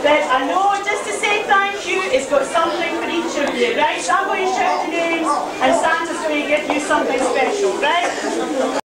But I know just to say thank you, it's got something for each of you, right? So I'm going to shout your names and Santa's going to give you something special, right?